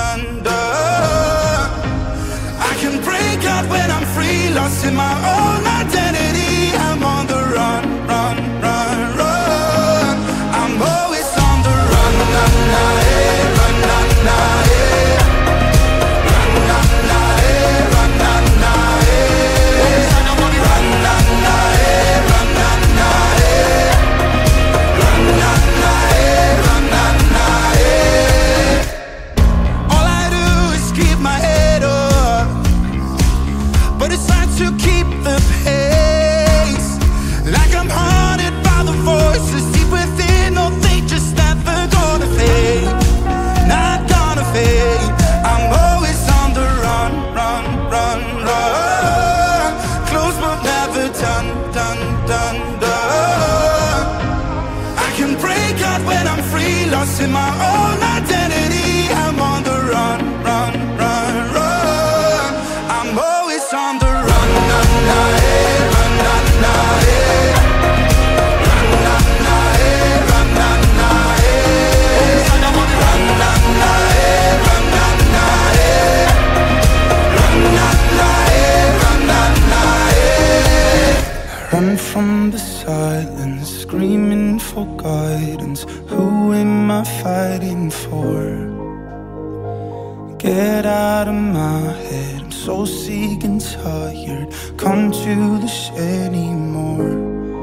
dun, dun. I can break out when I'm free, lost in my own identity. I'm on the run, run, run, run. I'm always on the run, na, na, eh, run, na, na, eh. Run, na, na, eh, run, na, na, eh. Run, na, na, eh, run, na, na, eh. Run, na, na, eh, run, na, na, eh. All I do is keep my head up, but it's hard to keep the pace. Like I'm haunted by the voices deep within. No, they just never gonna fade, not gonna fade. I'm always on the run, run, run, run. Close but never done, done, done, done. I can break out when I'm free, lost in my own identity. I'm on the run, run, run, run. I'm always on the run, na, na, eh, run, na, na, eh. Run, na, na, eh, run, na, na, eh. Run, na, na, eh, run, na, na, eh. Run, na, na, eh, run, na, na, eh. Run from the silence, screaming for guidance. Who am I fighting for? Get out of my head, I'm so sick and tired. Come to this anymore.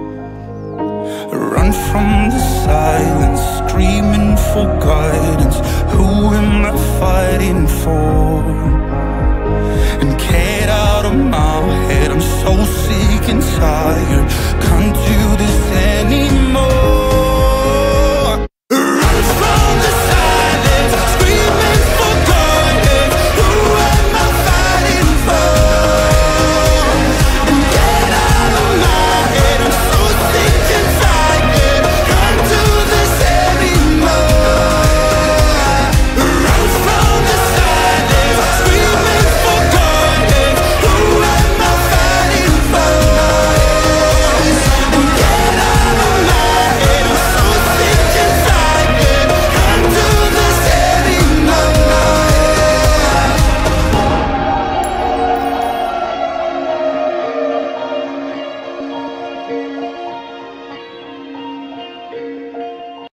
Run from the silence, screaming for guidance. Who am I